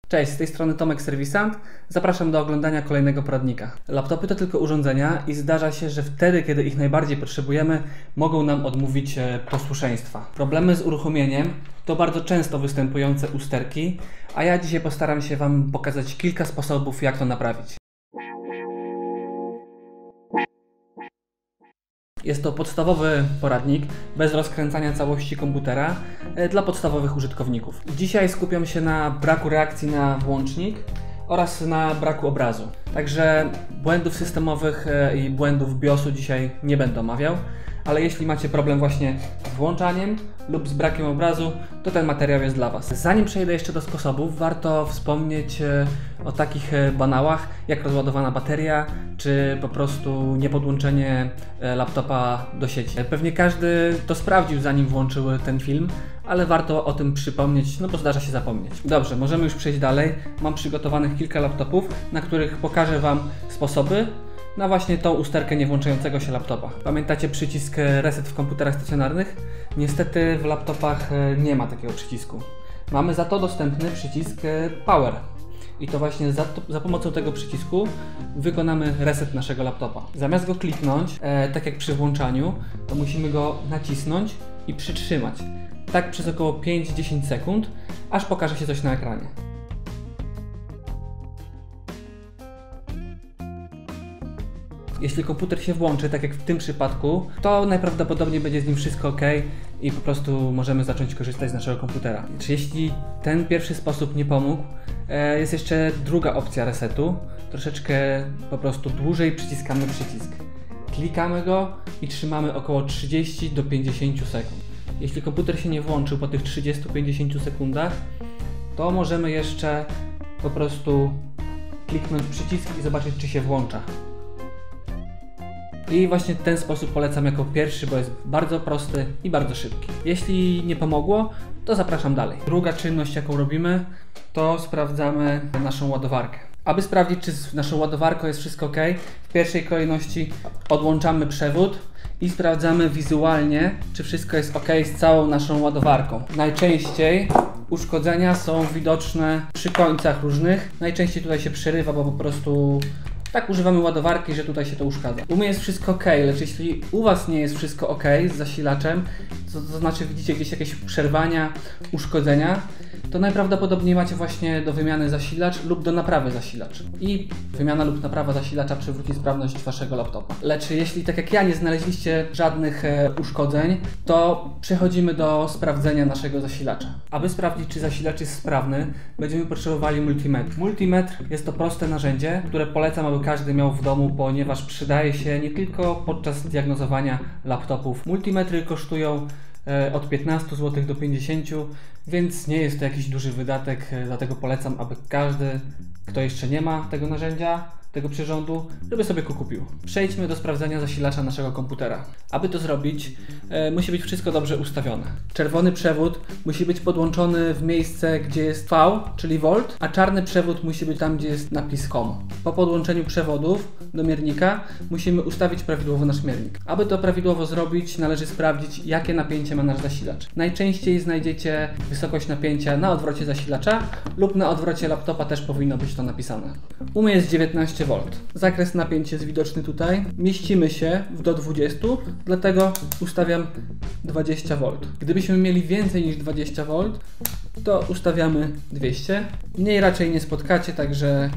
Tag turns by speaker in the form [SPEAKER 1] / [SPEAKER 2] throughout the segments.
[SPEAKER 1] Cześć, z tej strony Tomek Serwisant. Zapraszam do oglądania kolejnego poradnika. Laptopy to tylko urządzenia i zdarza się, że wtedy, kiedy ich najbardziej potrzebujemy, mogą nam odmówić posłuszeństwa. Problemy z uruchomieniem to bardzo często występujące usterki, a ja dzisiaj postaram się Wam pokazać kilka sposobów, jak to naprawić. Jest to podstawowy poradnik bez rozkręcania całości komputera dla podstawowych użytkowników. Dzisiaj skupiam się na braku reakcji na włącznik oraz na braku obrazu. Także błędów systemowych i błędów BIOS-u dzisiaj nie będę omawiał, ale jeśli macie problem właśnie z włączaniem lub z brakiem obrazu, to ten materiał jest dla Was. Zanim przejdę jeszcze do sposobów, warto wspomnieć o takich banałach jak rozładowana bateria, czy po prostu niepodłączenie laptopa do sieci. Pewnie każdy to sprawdził, zanim włączył ten film, ale warto o tym przypomnieć, no bo zdarza się zapomnieć. Dobrze, możemy już przejść dalej. Mam przygotowanych kilka laptopów, na których pokażę Wam sposoby na właśnie tą usterkę niewłączającego się laptopa. Pamiętacie przycisk Reset w komputerach stacjonarnych? Niestety w laptopach nie ma takiego przycisku. Mamy za to dostępny przycisk Power. I to właśnie za pomocą tego przycisku wykonamy reset naszego laptopa. Zamiast go kliknąć, tak jak przy włączaniu, to musimy go nacisnąć i przytrzymać. Tak przez około 5-10 sekund, aż pokaże się coś na ekranie. Jeśli komputer się włączy, tak jak w tym przypadku, to najprawdopodobniej będzie z nim wszystko ok i po prostu możemy zacząć korzystać z naszego komputera. Jeśli ten pierwszy sposób nie pomógł, jest jeszcze druga opcja resetu. Troszeczkę po prostu dłużej przyciskamy przycisk. Klikamy go i trzymamy około 30 do 50 sekund. Jeśli komputer się nie włączył po tych 30-50 sekundach, to możemy jeszcze po prostu kliknąć przycisk i zobaczyć, czy się włącza. I właśnie ten sposób polecam jako pierwszy, bo jest bardzo prosty i bardzo szybki. Jeśli nie pomogło, to zapraszam dalej. Druga czynność, jaką robimy, to sprawdzamy naszą ładowarkę. Aby sprawdzić, czy z naszą ładowarką jest wszystko ok, w pierwszej kolejności odłączamy przewód i sprawdzamy wizualnie, czy wszystko jest ok z całą naszą ładowarką. Najczęściej uszkodzenia są widoczne przy końcach różnych. Najczęściej tutaj się przerywa, bo po prostu tak używamy ładowarki, że tutaj się to uszkadza. U mnie jest wszystko ok, lecz jeśli u Was nie jest wszystko ok z zasilaczem, to znaczy widzicie gdzieś jakieś przerwania, uszkodzenia, to najprawdopodobniej macie właśnie do wymiany zasilacz lub do naprawy zasilacz. I wymiana lub naprawa zasilacza przywróci sprawność Waszego laptopa. Lecz jeśli tak jak ja nie znaleźliście żadnych uszkodzeń, to przechodzimy do sprawdzenia naszego zasilacza. Aby sprawdzić, czy zasilacz jest sprawny, będziemy potrzebowali multimetr. Multimetr jest to proste narzędzie, które polecam, aby każdy miał w domu, ponieważ przydaje się nie tylko podczas diagnozowania laptopów. Multimetry kosztują od 15 zł do 50, więc nie jest to jakiś duży wydatek, dlatego polecam, aby każdy, kto jeszcze nie ma tego narzędzia, tego przyrządu, żeby sobie go kupił. Przejdźmy do sprawdzenia zasilacza naszego komputera. Aby to zrobić, musi być wszystko dobrze ustawione. Czerwony przewód musi być podłączony w miejsce, gdzie jest V, czyli V, a czarny przewód musi być tam, gdzie jest napis COM. Po podłączeniu przewodów do miernika musimy ustawić prawidłowo nasz miernik. Aby to prawidłowo zrobić, należy sprawdzić, jakie napięcie ma nasz zasilacz. Najczęściej znajdziecie wysokość napięcia na odwrocie zasilacza lub na odwrocie laptopa też powinno być to napisane. U mnie jest 19 V. Zakres napięcia jest widoczny tutaj. Mieścimy się do 20, dlatego ustawiam 20 V. Gdybyśmy mieli więcej niż 20 V, to ustawiamy 200. Mniej raczej nie spotkacie, także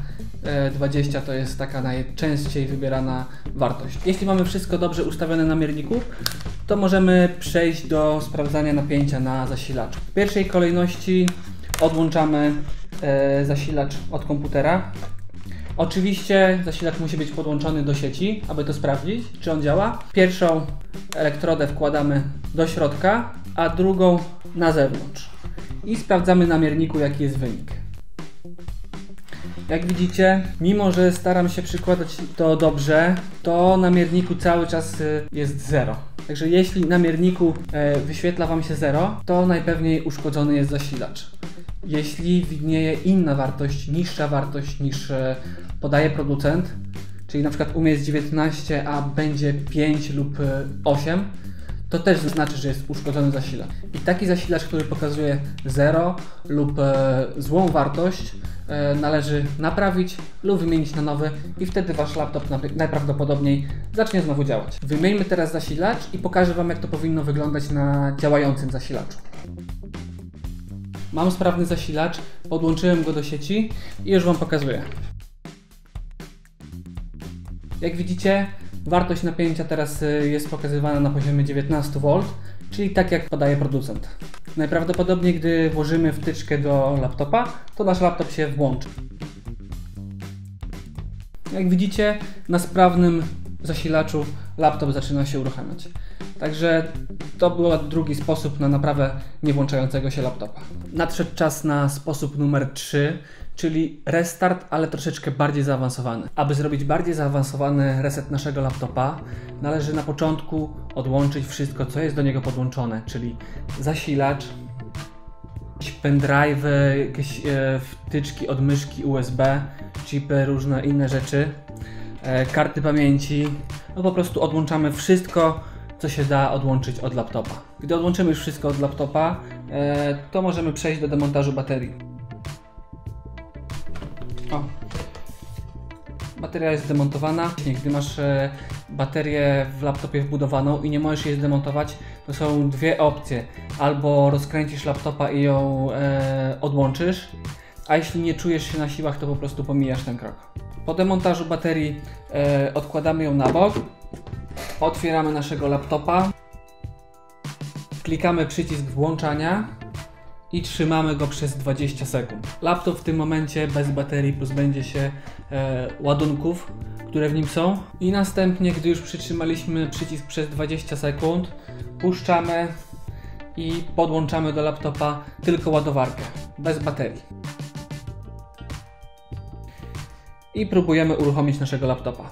[SPEAKER 1] 20 to jest taka najczęściej wybierana wartość. Jeśli mamy wszystko dobrze ustawione na mierniku, to możemy przejść do sprawdzania napięcia na zasilaczu. W pierwszej kolejności odłączamy zasilacz od komputera. Oczywiście zasilacz musi być podłączony do sieci, aby to sprawdzić, czy on działa. Pierwszą elektrodę wkładamy do środka, a drugą na zewnątrz. I sprawdzamy na mierniku, jaki jest wynik. Jak widzicie, mimo że staram się przykładać to dobrze, to na mierniku cały czas jest 0. Także jeśli na mierniku wyświetla Wam się 0, to najpewniej uszkodzony jest zasilacz. Jeśli widnieje inna wartość, niższa wartość niż podaje producent, czyli na przykład u mnie jest 19, a będzie 5 lub 8, to też znaczy, że jest uszkodzony zasilacz. I taki zasilacz, który pokazuje 0 lub złą wartość, należy naprawić lub wymienić na nowy i wtedy Wasz laptop najprawdopodobniej zacznie znowu działać. Wymieńmy teraz zasilacz i pokażę Wam, jak to powinno wyglądać na działającym zasilaczu. Mam sprawny zasilacz, podłączyłem go do sieci i już Wam pokazuję. Jak widzicie, wartość napięcia teraz jest pokazywana na poziomie 19 V, czyli tak jak podaje producent. Najprawdopodobniej, gdy włożymy wtyczkę do laptopa, to nasz laptop się włączy. Jak widzicie, na sprawnym zasilaczu laptop zaczyna się uruchamiać. Także to był drugi sposób na naprawę niewłączającego się laptopa. Nadszedł czas na sposób numer 3, czyli restart, ale troszeczkę bardziej zaawansowany. Aby zrobić bardziej zaawansowany reset naszego laptopa, należy na początku odłączyć wszystko, co jest do niego podłączone, czyli zasilacz, pendrive, jakieś wtyczki od myszki USB, chipy, różne inne rzeczy, karty pamięci. No po prostu odłączamy wszystko, co się da odłączyć od laptopa. Gdy odłączymy już wszystko od laptopa, to możemy przejść do demontażu baterii. O. Bateria jest zdemontowana. Gdy masz baterię w laptopie wbudowaną i nie możesz jej zdemontować, to są dwie opcje. Albo rozkręcisz laptopa i ją odłączysz, a jeśli nie czujesz się na siłach, to po prostu pomijasz ten krok. Po demontażu baterii odkładamy ją na bok, otwieramy naszego laptopa, klikamy przycisk włączania i trzymamy go przez 20 sekund. Laptop w tym momencie bez baterii pozbędzie się ładunków, które w nim są. I następnie, gdy już przytrzymaliśmy przycisk przez 20 sekund, puszczamy i podłączamy do laptopa tylko ładowarkę, bez baterii. I próbujemy uruchomić naszego laptopa.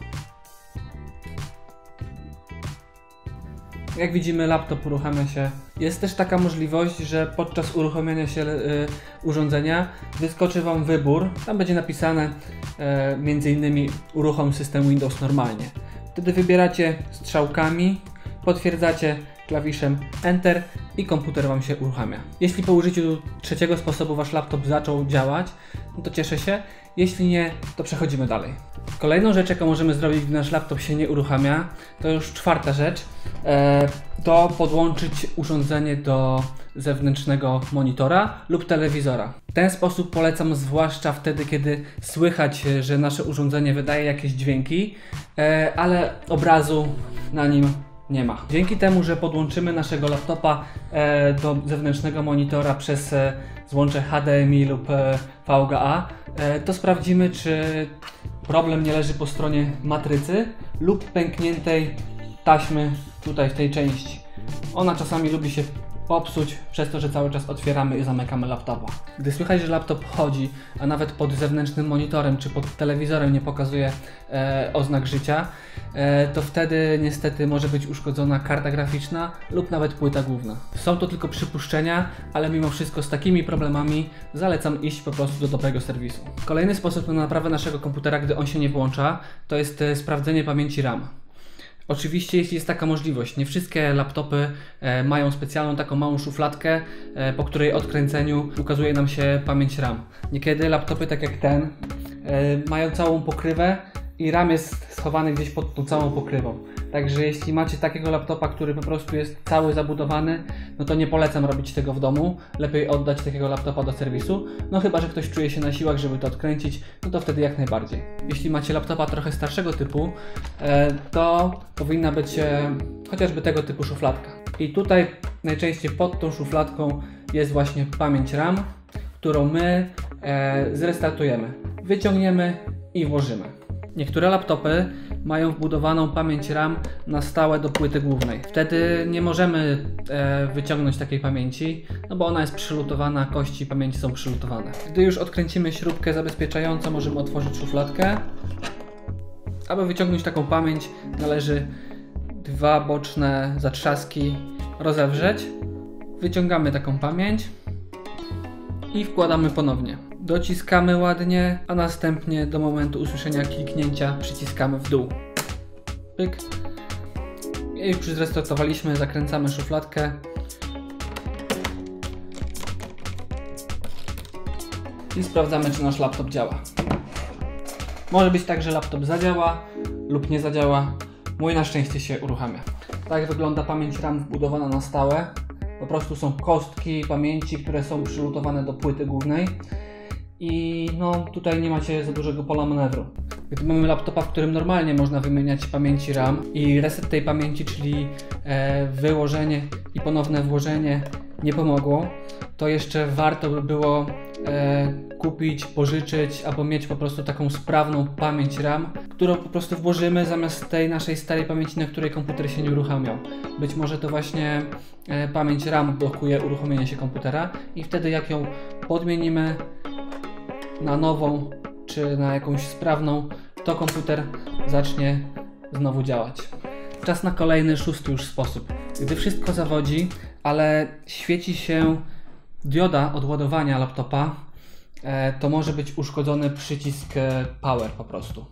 [SPEAKER 1] Jak widzimy, laptop uruchamia się. Jest też taka możliwość, że podczas uruchomienia się urządzenia wyskoczy Wam wybór. Tam będzie napisane m.in. uruchom system Windows normalnie. Wtedy wybieracie strzałkami, potwierdzacie klawiszem Enter i komputer Wam się uruchamia. Jeśli po użyciu trzeciego sposobu Wasz laptop zaczął działać, no to cieszę się. Jeśli nie, to przechodzimy dalej. Kolejną rzecz, jaką możemy zrobić, gdy nasz laptop się nie uruchamia, to już czwarta rzecz, to podłączyć urządzenie do zewnętrznego monitora lub telewizora. Ten sposób polecam zwłaszcza wtedy, kiedy słychać, że nasze urządzenie wydaje jakieś dźwięki, ale obrazu na nim nie ma. Dzięki temu, że podłączymy naszego laptopa do zewnętrznego monitora przez złącze HDMI lub VGA, to sprawdzimy, czy problem nie leży po stronie matrycy lub pękniętej taśmy tutaj w tej części. Ona czasami lubi się popsuć przez to, że cały czas otwieramy i zamykamy laptopa. Gdy słychać, że laptop chodzi, a nawet pod zewnętrznym monitorem czy pod telewizorem nie pokazuje oznak życia, to wtedy niestety może być uszkodzona karta graficzna lub nawet płyta główna. Są to tylko przypuszczenia, ale mimo wszystko z takimi problemami zalecam iść po prostu do dobrego serwisu. Kolejny sposób na naprawę naszego komputera, gdy on się nie włącza, to jest sprawdzenie pamięci RAM. Oczywiście, jeśli jest taka możliwość. Nie wszystkie laptopy mają specjalną taką małą szufladkę, po której odkręceniu ukazuje nam się pamięć RAM. Niekiedy laptopy, tak jak ten, mają całą pokrywę i RAM jest schowany gdzieś pod tą całą pokrywą. Także jeśli macie takiego laptopa, który po prostu jest cały zabudowany, no to nie polecam robić tego w domu. Lepiej oddać takiego laptopa do serwisu. No chyba że ktoś czuje się na siłach, żeby to odkręcić, no to wtedy jak najbardziej. Jeśli macie laptopa trochę starszego typu, to powinna być chociażby tego typu szufladka. I tutaj najczęściej pod tą szufladką jest właśnie pamięć RAM, którą my zrestartujemy. Wyciągniemy i włożymy. Niektóre laptopy mają wbudowaną pamięć RAM na stałe do płyty głównej. Wtedy nie możemy wyciągnąć takiej pamięci, no bo ona jest przylutowana, kości pamięci są przylutowane. Gdy już odkręcimy śrubkę zabezpieczającą, możemy otworzyć szufladkę. Aby wyciągnąć taką pamięć, należy dwa boczne zatrzaski rozewrzeć. Wyciągamy taką pamięć i wkładamy ponownie. Dociskamy ładnie, a następnie do momentu usłyszenia kliknięcia przyciskamy w dół. Pyk. Już zrestartowaliśmy, zakręcamy szufladkę. I sprawdzamy, czy nasz laptop działa. Może być tak, że laptop zadziała lub nie zadziała. Mój na szczęście się uruchamia. Tak wygląda pamięć RAM wbudowana na stałe. Po prostu są kostki pamięci, które są przylutowane do płyty głównej. I no tutaj nie macie za dużego pola manewru. Gdy mamy laptopa, w którym normalnie można wymieniać pamięci RAM i reset tej pamięci, czyli wyłożenie i ponowne włożenie nie pomogło, to jeszcze warto by było kupić, pożyczyć albo mieć po prostu taką sprawną pamięć RAM, którą po prostu włożymy zamiast tej naszej starej pamięci, na której komputer się nie uruchamiał. Być może to właśnie pamięć RAM blokuje uruchomienie się komputera i wtedy jak ją podmienimy na nową czy na jakąś sprawną, to komputer zacznie znowu działać. Czas na kolejny, 6. już sposób. Gdy wszystko zawodzi, ale świeci się dioda od ładowania laptopa, to może być uszkodzony przycisk Power po prostu.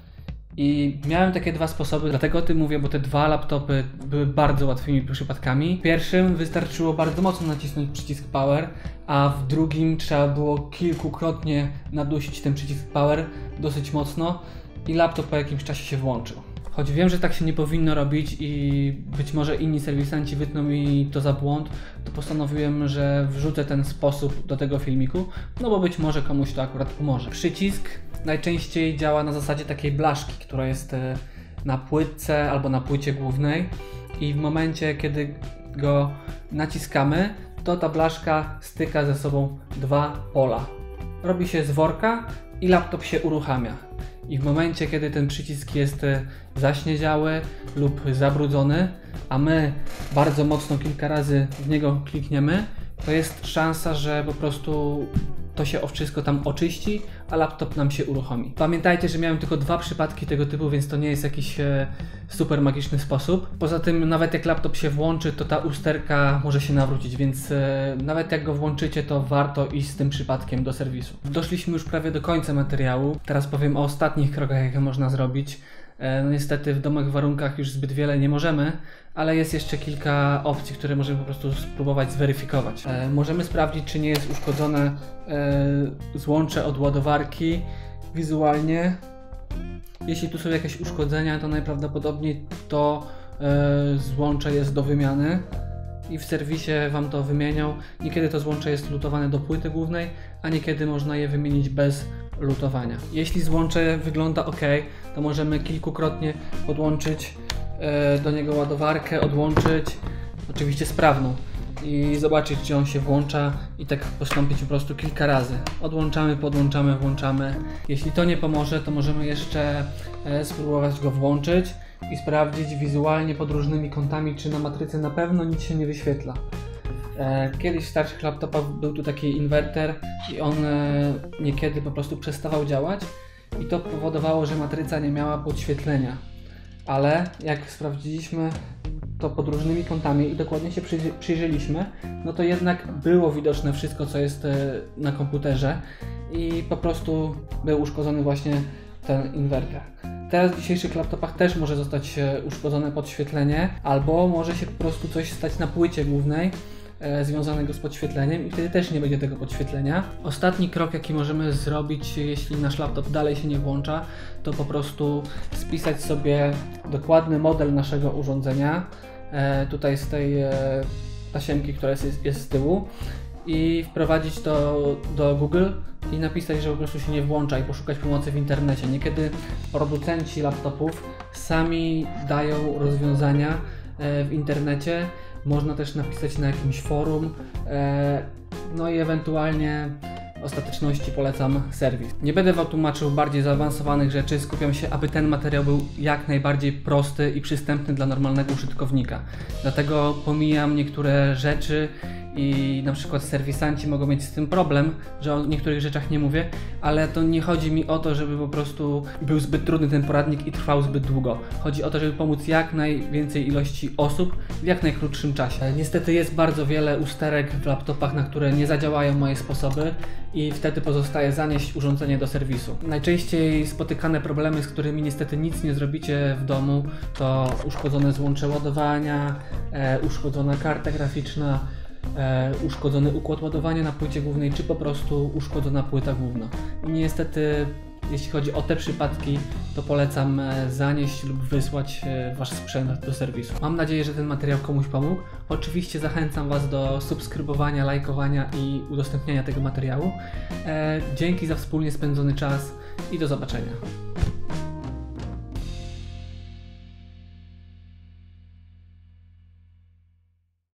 [SPEAKER 1] I miałem takie 2 sposoby, dlatego o tym mówię, bo te 2 laptopy były bardzo łatwymi przypadkami. W pierwszym wystarczyło bardzo mocno nacisnąć przycisk Power, a w drugim trzeba było kilkukrotnie nadusić ten przycisk Power dosyć mocno i laptop po jakimś czasie się włączył. Choć wiem, że tak się nie powinno robić i być może inni serwisanci wytną mi to za błąd, to postanowiłem, że wrzucę ten sposób do tego filmiku, no bo być może komuś to akurat pomoże. Przycisk najczęściej działa na zasadzie takiej blaszki, która jest na płytce albo na płycie głównej i w momencie, kiedy go naciskamy, to ta blaszka styka ze sobą 2 pola. Robi się z worka i laptop się uruchamia. I w momencie, kiedy ten przycisk jest zaśniedziały lub zabrudzony, a my bardzo mocno kilka razy w niego klikniemy, to jest szansa, że po prostu to się wszystko tam oczyści, a laptop nam się uruchomi. Pamiętajcie, że miałem tylko 2 przypadki tego typu, więc to nie jest jakiś super magiczny sposób. Poza tym nawet jak laptop się włączy, to ta usterka może się nawrócić, więc nawet jak go włączycie, to warto iść z tym przypadkiem do serwisu. Doszliśmy już prawie do końca materiału. Teraz powiem o ostatnich krokach, jakie można zrobić. No niestety w domowych warunkach już zbyt wiele nie możemy, ale jest jeszcze kilka opcji, które możemy po prostu spróbować zweryfikować. Możemy sprawdzić, czy nie jest uszkodzone złącze od ładowarki wizualnie. Jeśli tu są jakieś uszkodzenia, to najprawdopodobniej to złącze jest do wymiany i w serwisie Wam to wymienią. Niekiedy to złącze jest lutowane do płyty głównej, a niekiedy można je wymienić bez lutowania. Jeśli złącze wygląda ok, to możemy kilkukrotnie podłączyć do niego ładowarkę, odłączyć, oczywiście sprawną, i zobaczyć, czy on się włącza i tak postąpić po prostu kilka razy. Odłączamy, podłączamy, włączamy. Jeśli to nie pomoże, to możemy jeszcze spróbować go włączyć i sprawdzić wizualnie pod różnymi kątami, czy na matrycy na pewno nic się nie wyświetla. Kiedyś w starszych laptopach był tu taki inwerter i on niekiedy po prostu przestawał działać i to powodowało, że matryca nie miała podświetlenia. Ale jak sprawdziliśmy to pod różnymi kątami i dokładnie się przyjrzeliśmy, no to jednak było widoczne wszystko, co jest na komputerze i po prostu był uszkodzony właśnie ten inwerter. Teraz w dzisiejszych laptopach też może zostać uszkodzone podświetlenie, albo może się po prostu coś stać na płycie głównej związanego z podświetleniem i wtedy też nie będzie tego podświetlenia. Ostatni krok, jaki możemy zrobić, jeśli nasz laptop dalej się nie włącza, to po prostu spisać sobie dokładny model naszego urządzenia, tutaj z tej tasiemki, która jest z tyłu, i wprowadzić to do Google i napisać, że po prostu się nie włącza i poszukać pomocy w internecie. Niekiedy producenci laptopów sami dają rozwiązania w internecie. Można też napisać na jakimś forum, no i ewentualnie w ostateczności polecam serwis. Nie będę Wam tłumaczył bardziej zaawansowanych rzeczy, skupiam się, aby ten materiał był jak najbardziej prosty i przystępny dla normalnego użytkownika. Dlatego pomijam niektóre rzeczy i na przykład serwisanci mogą mieć z tym problem, że o niektórych rzeczach nie mówię, ale to nie chodzi mi o to, żeby po prostu był zbyt trudny ten poradnik i trwał zbyt długo. Chodzi o to, żeby pomóc jak najwięcej ilości osób w jak najkrótszym czasie. Niestety jest bardzo wiele usterek w laptopach, na które nie zadziałają moje sposoby i wtedy pozostaje zanieść urządzenie do serwisu. Najczęściej spotykane problemy, z którymi niestety nic nie zrobicie w domu, to uszkodzone złącze ładowania, uszkodzona karta graficzna, uszkodzony układ ładowania na płycie głównej, czy po prostu uszkodzona płyta główna. I niestety, jeśli chodzi o te przypadki, to polecam zanieść lub wysłać Wasz sprzęt do serwisu. Mam nadzieję, że ten materiał komuś pomógł. Oczywiście zachęcam Was do subskrybowania, lajkowania i udostępniania tego materiału. Dzięki za wspólnie spędzony czas i do zobaczenia.